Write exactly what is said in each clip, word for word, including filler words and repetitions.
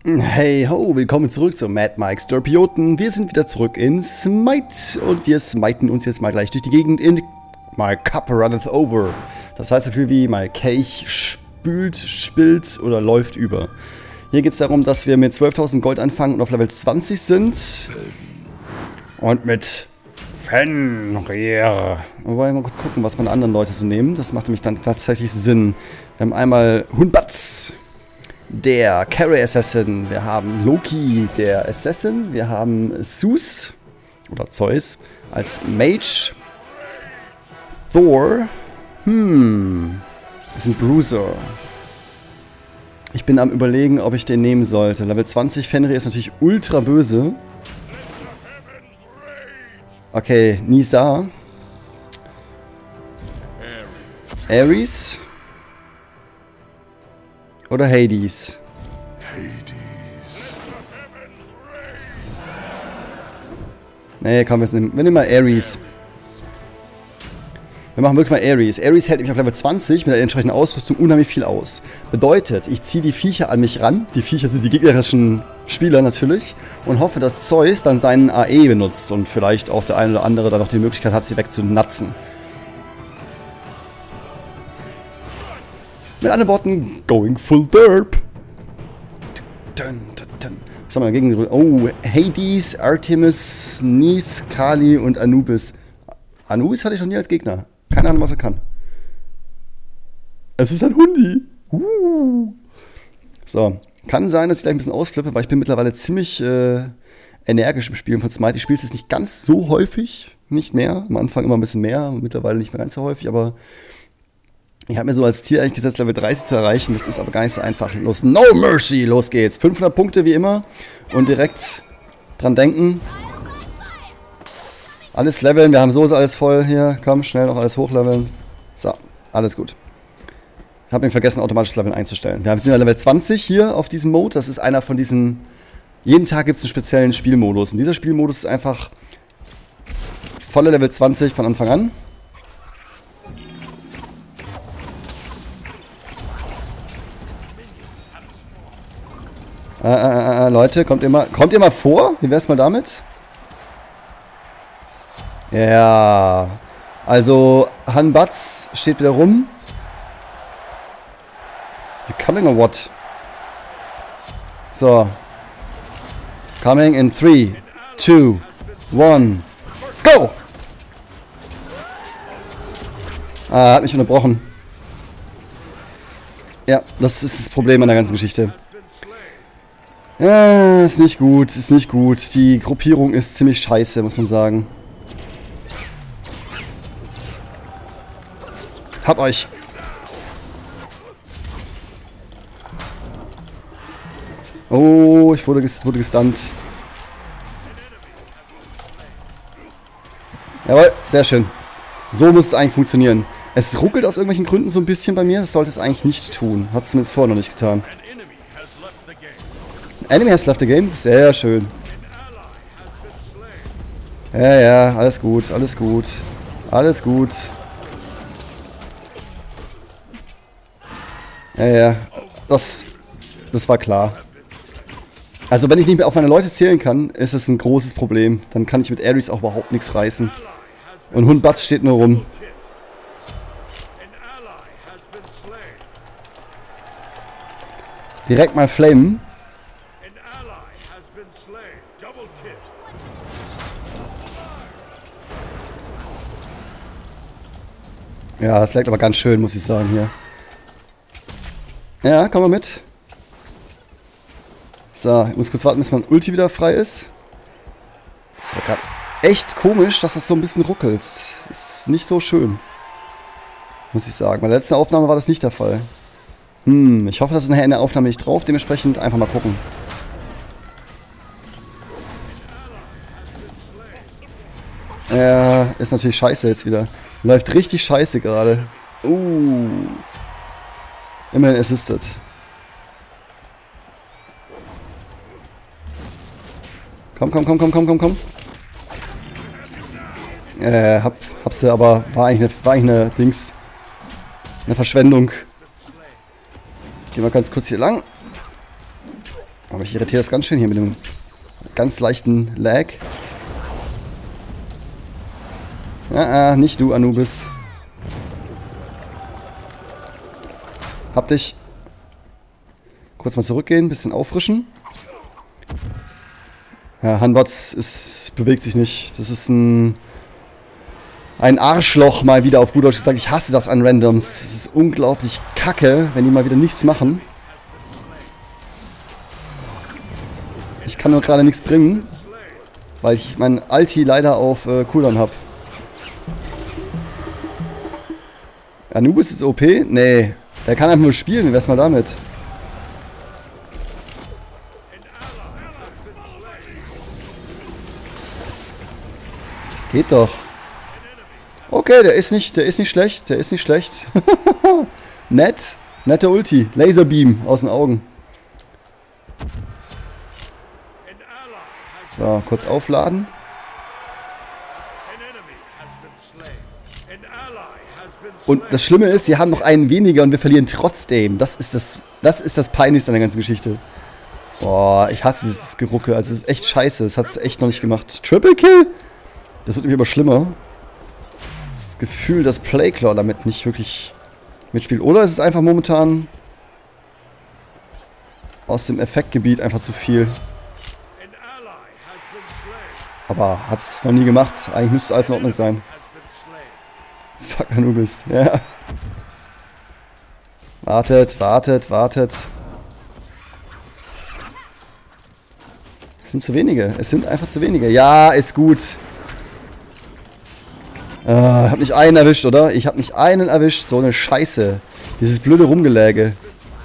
Hey ho, willkommen zurück zu Mad Mike's Derpioten. Wir sind wieder zurück in Smite und wir smiten uns jetzt mal gleich durch die Gegend in My Cup Runneth Over. Das heißt so viel wie My Kelch spült, spillt oder läuft über. Hier geht es darum, dass wir mit zwölftausend Gold anfangen und auf Level zwanzig sind. Und mit Fenrir. Wobei, mal kurz gucken, was meine anderen Leute so nehmen. Das macht nämlich dann tatsächlich Sinn. Wir haben einmal Hunbatz, der Carry Assassin, wir haben Loki, der Assassin, wir haben Zeus, oder Zeus, als Mage, Thor, hm, ist ein Bruiser. Ich bin am Überlegen, ob ich den nehmen sollte. Level zwanzig Fenrir ist natürlich ultra böse. Okay, Nisa. Ares. Oder Hades? Hades. Nee, komm, wir nehmen, wir nehmen mal Ares. Wir machen wirklich mal Ares. Ares hält mich auf Level zwanzig mit der entsprechenden Ausrüstung unheimlich viel aus. Bedeutet, ich ziehe die Viecher an mich ran. Die Viecher sind die gegnerischen Spieler natürlich. Und hoffe, dass Zeus dann seinen A E benutzt. Und vielleicht auch der eine oder andere dann noch die Möglichkeit hat, sie wegzunatzen. Mit anderen Worten, going full derp. Was haben wir dagegen? Oh, Hades, Artemis, Neith, Kali und Anubis. Anubis hatte ich noch nie als Gegner. Keine Ahnung, was er kann. Es ist ein Hundi. Uh. So, kann sein, dass ich gleich ein bisschen ausflippe, weil ich bin mittlerweile ziemlich äh, energisch im Spielen von Smite. Ich spiele es jetzt nicht ganz so häufig, nicht mehr. Am Anfang immer ein bisschen mehr, mittlerweile nicht mehr ganz so häufig, aber ich habe mir so als Ziel eigentlich gesetzt, Level dreißig zu erreichen. Das ist aber gar nicht so einfach. Los, no mercy, los geht's. fünfhundert Punkte wie immer. Und direkt dran denken. Alles leveln. Wir haben so alles voll hier. Komm, schnell noch alles hochleveln. So, alles gut. Ich habe mir vergessen, automatisch Level einzustellen. Wir sind ja Level zwanzig hier auf diesem Mode. Das ist einer von diesen... Jeden Tag gibt es einen speziellen Spielmodus. Und dieser Spielmodus ist einfach volle Level zwanzig von Anfang an. Äh, äh, äh, Leute, kommt ihr mal, kommt ihr mal vor? Wie wär's mal damit? Ja, also Hunbatz steht wieder rum. You coming or what? So. Coming in three, two, one, go! Ah, hat mich unterbrochen. Ja, das ist das Problem an der ganzen Geschichte. Ja, ist nicht gut, ist nicht gut. Die Gruppierung ist ziemlich scheiße, muss man sagen. Hab euch. Oh, ich wurde, ges wurde gestunt. Jawohl, sehr schön. So muss es eigentlich funktionieren. Es ruckelt aus irgendwelchen Gründen so ein bisschen bei mir. Das sollte es eigentlich nicht tun. Hat es zumindest vorher noch nicht getan. Enemy has left the game. Sehr schön. Ja, ja, alles gut, alles gut. Alles gut. Ja, ja. Das, das war klar. Also wenn ich nicht mehr auf meine Leute zählen kann, ist es ein großes Problem. Dann kann ich mit Ares auch überhaupt nichts reißen. Und Hunbatz steht nur rum. Direkt mal flamen. Ja, das leckt aber ganz schön, muss ich sagen, hier. Ja, komm mal mit. So, ich muss kurz warten, bis mein Ulti wieder frei ist. Das war gerade echt komisch, dass das so ein bisschen ruckelt. Das ist nicht so schön. Muss ich sagen. Bei der letzten Aufnahme war das nicht der Fall. Hm, ich hoffe, das ist nachher in der Aufnahme nicht drauf. Dementsprechend einfach mal gucken. Ja, ist natürlich scheiße jetzt wieder. Läuft richtig scheiße gerade. Uh. Immerhin assisted. Komm, komm, komm, komm, komm, komm, komm. Äh, hab, hab sie, aber war eigentlich eine, war eigentlich eine Dings. Eine Verschwendung. Gehen wir ganz kurz hier lang. Aber ich irritiere das ganz schön hier mit dem ganz leichten Lag. Ah, ah, nicht du, Anubis. Hab dich. Kurz mal zurückgehen, bisschen auffrischen. Ja, Hanbots ist, bewegt sich nicht. Das ist ein, ein Arschloch, mal wieder auf gut Deutsch gesagt. Ich hasse das an Randoms. Es ist unglaublich kacke, wenn die mal wieder nichts machen. Ich kann nur gerade nichts bringen, weil ich mein Ulti leider auf äh, Cooldown habe. Anubis ist O P? Nee. Der kann einfach nur spielen. Wie wär's mal damit? Das, das geht doch. Okay, der ist nicht, der ist nicht schlecht. Der ist nicht schlecht. Nett. Nette Ulti. Laserbeam aus den Augen. So, kurz aufladen. Und das Schlimme ist, sie haben noch einen weniger und wir verlieren trotzdem. Das ist das, das ist das Peinlichste an der ganzen Geschichte. Boah, ich hasse dieses Geruckel. Also es ist echt scheiße. Das hat es echt noch nicht gemacht. Triple Kill? Das wird irgendwie aber schlimmer. Das Gefühl, dass Playclaw damit nicht wirklich mitspielt. Oder ist es einfach momentan aus dem Effektgebiet einfach zu viel. Aber hat es noch nie gemacht. Eigentlich müsste alles in Ordnung sein. Fuck Anubis. Ja. Wartet, wartet, wartet. Es sind zu wenige. Es sind einfach zu wenige. Ja, ist gut. Äh, ich hab nicht einen erwischt, oder? Ich hab nicht einen erwischt. So eine Scheiße. Dieses blöde Rumgeläge.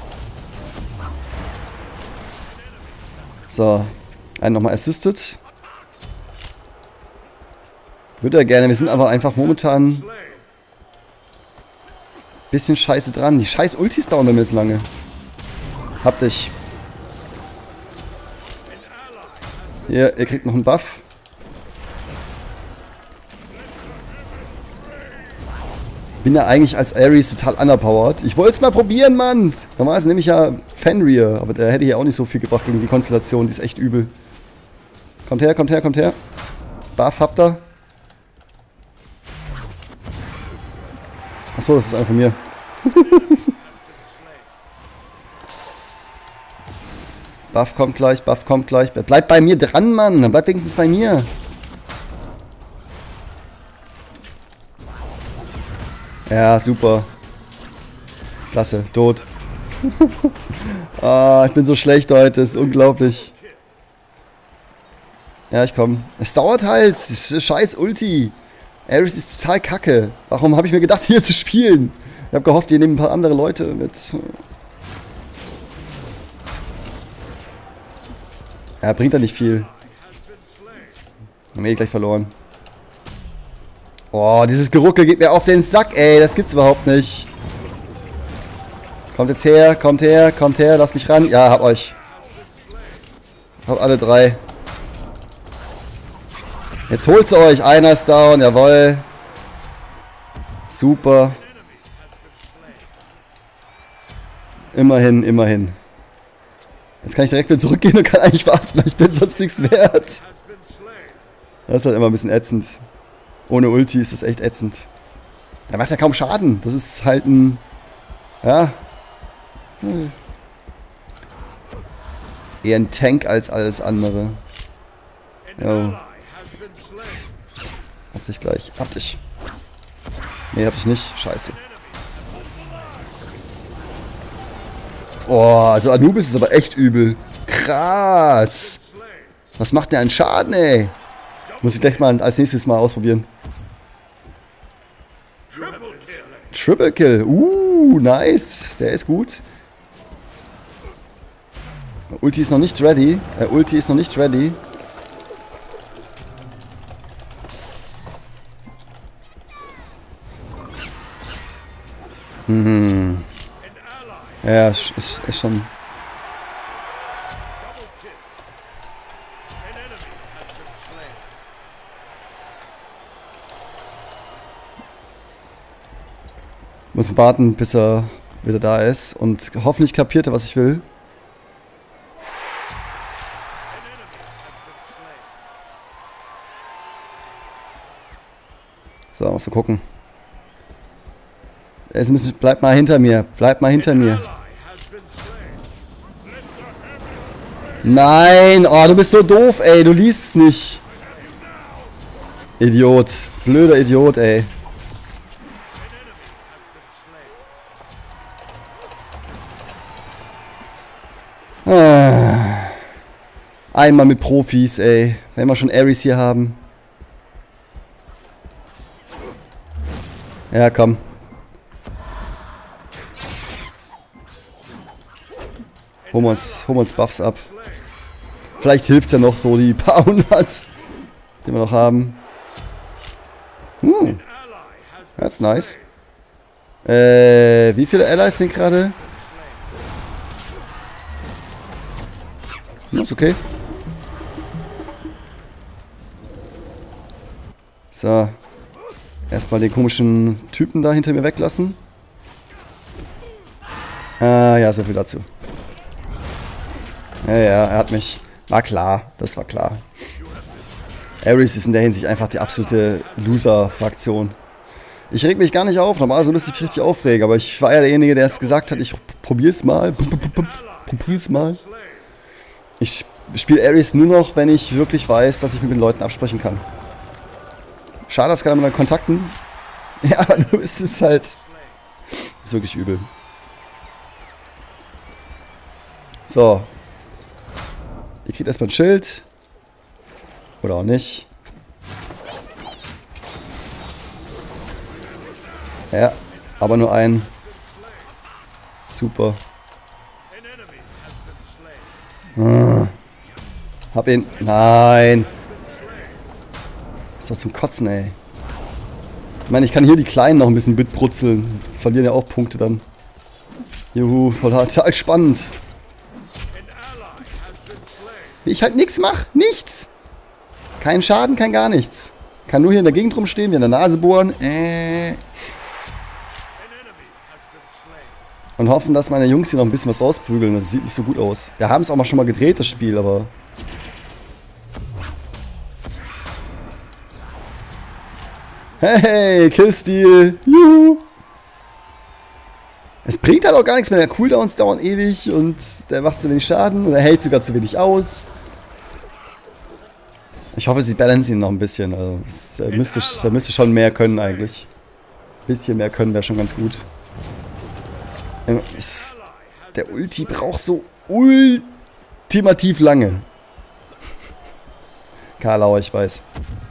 So. Einen nochmal assisted. Würde er gerne. Wir sind aber einfach momentan bisschen scheiße dran. Die scheiß Ultis dauern bei mir jetzt lange. Hab dich. Hier, ihr kriegt noch einen Buff. Bin ja eigentlich als Ares total underpowered. Ich wollte es mal probieren, Mann. Normalerweise nehme ich ja Fenrir, aber der hätte hier auch nicht so viel gebracht gegen die Konstellation. Die ist echt übel. Kommt her, kommt her, kommt her. Buff habt ihr. Achso, das ist einer von mir. Buff kommt gleich, Buff kommt gleich. Bleib bei mir dran, Mann. Dann bleib wenigstens bei mir. Ja, super. Klasse, tot. Ah, ich bin so schlecht heute, das ist unglaublich. Ja, ich komm. Es dauert halt. Scheiß Ulti. Ares ist total kacke. Warum habe ich mir gedacht, hier zu spielen? Ich habe gehofft, hier nehmen ein paar andere Leute mit. Ja, bringt ja nicht viel. Haben wir eh gleich verloren. Oh, dieses Geruckel geht mir auf den Sack, ey. Das gibt's überhaupt nicht. Kommt jetzt her, kommt her, kommt her. Lasst mich ran. Ja, hab euch. Hab alle drei. Jetzt holt's euch. Einer ist down, jawohl. Super. Immerhin, immerhin. Jetzt kann ich direkt wieder zurückgehen und kann eigentlich warten, weil ich bin sonst nichts wert. Das ist halt immer ein bisschen ätzend. Ohne Ulti ist das echt ätzend. Der macht ja kaum Schaden. Das ist halt ein... Ja. Hm. Eher ein Tank als alles andere. Jo. Hab dich gleich. Hab dich. Nee, hab ich nicht. Scheiße. Oh, also Anubis ist aber echt übel. Krass. Was macht der an Schaden, ey? Muss ich gleich mal als nächstes mal ausprobieren. Triple Kill. Uh, nice. Der ist gut. Ulti ist noch nicht ready. Äh, Ulti ist noch nicht ready. Mhm. Ja, ist, ist schon... Muss warten, bis er wieder da ist und hoffentlich kapiert er, was ich will. So, muss mal gucken. Es müssen, bleib mal hinter mir. Bleib mal hinter mir. Nein! Oh, du bist so doof, ey. Du liest es nicht. Idiot. Blöder Idiot, ey. Ah. Einmal mit Profis, ey. Wenn wir schon Ares hier haben. Ja, komm. Holen wir uns, holen wir uns Buffs ab. Vielleicht hilft es ja noch so die paar hundert, die wir noch haben. Hm. Das ist nice. Äh, wie viele Allies sind gerade? Hm, ist okay. So. Erstmal den komischen Typen da hinter mir weglassen. Ah, ja, so viel dazu. Ja, ja, er hat mich... War klar, das war klar. Ares ist in der Hinsicht einfach die absolute Loser-Fraktion. Ich reg mich gar nicht auf, normalerweise müsste ich mich richtig aufregen, aber ich war ja derjenige, der es gesagt hat, ich probier's mal. Probier's mal. Ich spiele Ares nur noch, wenn ich wirklich weiß, dass ich mit den Leuten absprechen kann. Schade, dass keiner mit Kontakten. Ja, aber du bist es halt... Ist wirklich übel. So. Ihr kriegt erstmal ein Schild. Oder auch nicht. Ja, aber nur ein. Super. Ah. Hab ihn. Nein. Ist doch zum Kotzen, ey. Ich meine, ich kann hier die Kleinen noch ein bisschen mitbrutzeln. Verlieren ja auch Punkte dann. Juhu, total spannend. Wie ich halt nichts mache. Nichts. Kein Schaden, kein gar nichts. Kann nur hier in der Gegend rumstehen, mir in der Nase bohren. Äh. Und hoffen, dass meine Jungs hier noch ein bisschen was rausprügeln. Das sieht nicht so gut aus. Wir haben es auch mal schon mal gedreht, das Spiel, aber... Hey, Killsteal. Juhu. Es bringt halt auch gar nichts mehr. Der Cooldowns dauern ewig und der macht zu wenig Schaden und er hält sogar zu wenig aus. Ich hoffe, sie balancen ihn noch ein bisschen. Also, das, er, müsste, er müsste schon mehr können eigentlich. Ein bisschen mehr können wäre schon ganz gut. Ist, der Ulti braucht so ultimativ lange. Karlauer, ich weiß.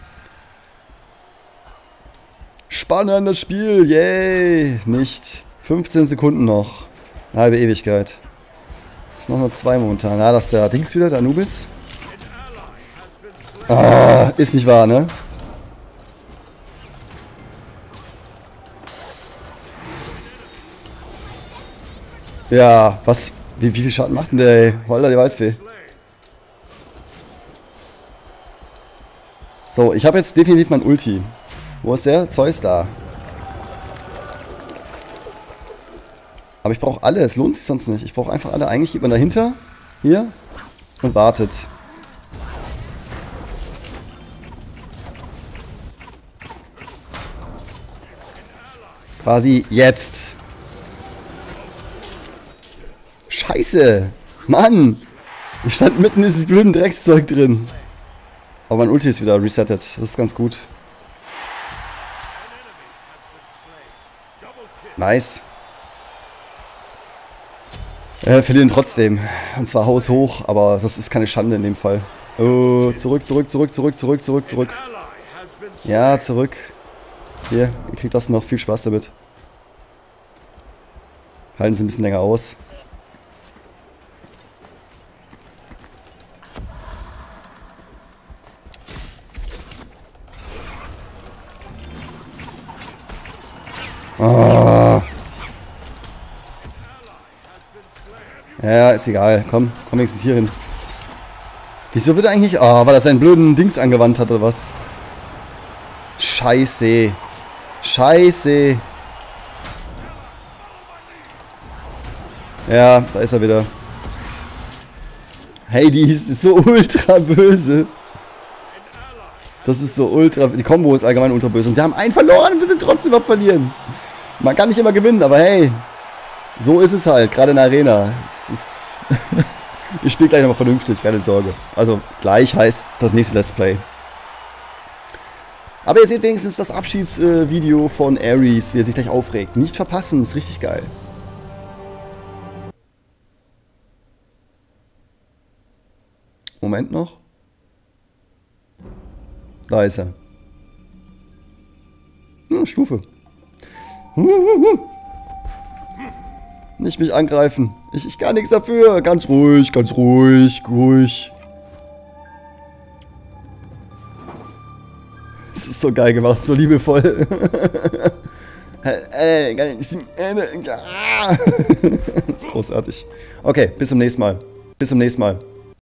Spannendes Spiel, yay! Nicht. fünfzehn Sekunden noch. Eine halbe Ewigkeit. Ist noch nur zwei momentan. Ja, das ist der Dings wieder, der Anubis. Ah, ist nicht wahr, ne? Ja, was? Wie, wie viel Schaden macht denn der, ey? Holder, die Waldfee. So, ich habe jetzt definitiv mein Ulti. Wo ist der? Zeus da. Aber ich brauche alle, es lohnt sich sonst nicht. Ich brauche einfach alle. Eigentlich geht man dahinter, hier, und wartet. Quasi jetzt. Scheiße! Mann! Ich stand mitten in diesem blöden Dreckszeug drin. Aber mein Ulti ist wieder resettet. Das ist ganz gut. Nice. Äh, verlieren trotzdem. Und zwar haushoch, aber das ist keine Schande in dem Fall. Oh, zurück, zurück, zurück, zurück, zurück, zurück, zurück. Ja, zurück. Hier, ihr kriegt das noch. Viel Spaß damit. Halten Sie ein bisschen länger aus. Oh. Ja, ist egal. Komm, komm wenigstens hier hin. Wieso wird er eigentlich... Oh, weil er seinen blöden Dings angewandt hat, oder was? Scheiße. Scheiße. Ja, da ist er wieder. Hades ist so ultra böse. Das ist so ultra... Die Combo ist allgemein ultra böse. Und sie haben einen verloren und wir sind trotzdem am Verlieren. Man kann nicht immer gewinnen, aber hey. So ist es halt, gerade in der Arena. Es ist... Ich spiele gleich nochmal vernünftig, keine Sorge. Also gleich heißt das nächste Let's Play. Aber ihr seht wenigstens das Abschiedsvideo von Ares, wie er sich gleich aufregt. Nicht verpassen, ist richtig geil. Moment noch. Da ist er. Hm, Stufe. Nicht mich angreifen. Ich, ich kann nichts dafür. Ganz ruhig, ganz ruhig, ruhig. Das ist so geil gemacht, so liebevoll. Das ist großartig. Okay, bis zum nächsten Mal. Bis zum nächsten Mal.